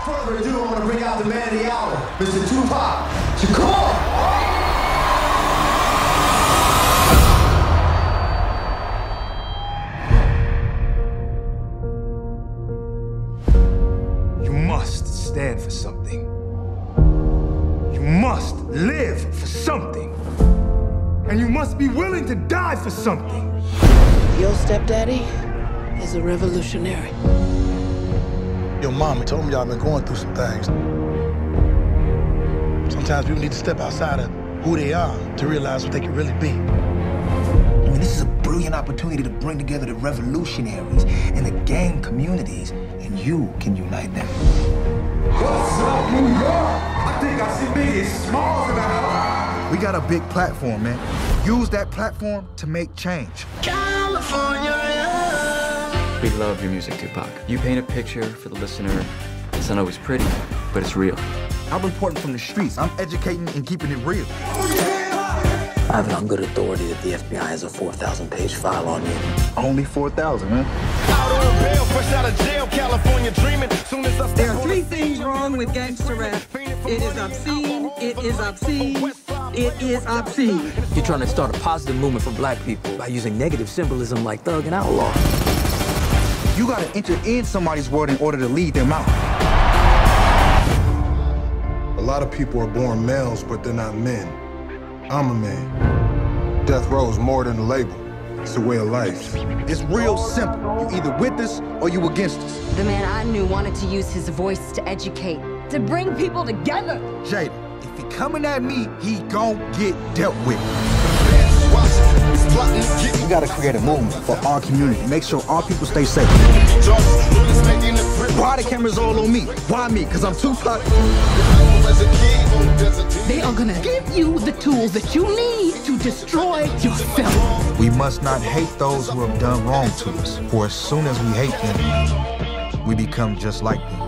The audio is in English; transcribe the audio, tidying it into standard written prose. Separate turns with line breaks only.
further ado, I want to bring out the man of the hour, Mr. Tupac Shakur.
You must stand for something. You must live for something. And you must be willing to die for something.
Your stepdaddy is a revolutionary.
Your mama told me y'all been going through some things. Sometimes people need to step outside of who they are to realize what they can really be.
I mean, this is a brilliant opportunity to bring together the revolutionaries and the gang communities, and you can unite them.
What's up, New York? I think I see Biggie Smalls in the house.
We got a big platform, man. Use that platform to make change.
California.
We love your music, Tupac. You paint a picture for the listener. It's not always pretty, but it's real.
I'm reporting from the streets. I'm educating and keeping it real.
I have it on good authority that the FBI has a 4,000-page file on you.
Only 4,000, man.
Out on bail, fresh out of jail, California dreaming. Soon as I
There are three things wrong with gangster rap. It is obscene, it is obscene, it is obscene.
You're trying to start a positive movement for black people by using negative symbolism like thug and outlaw.
You gotta enter in somebody's world in order to lead them out.
A lot of people are born males, but they're not men. I'm a man. Death row is more than a label. It's a way of life.
It's real simple. You either with us or you against us.
The man I knew wanted to use his voice to educate, to bring people together.
Jada, if he coming at me, he gon' get dealt with. We gotta create a movement for our community. Make sure our people stay safe. Why the cameras all on me? Why me? Because I'm Tupac.
They are gonna give you the tools that you need to destroy yourself.
We must not hate those who have done wrong to us, for as soon as we hate them, we become just like them.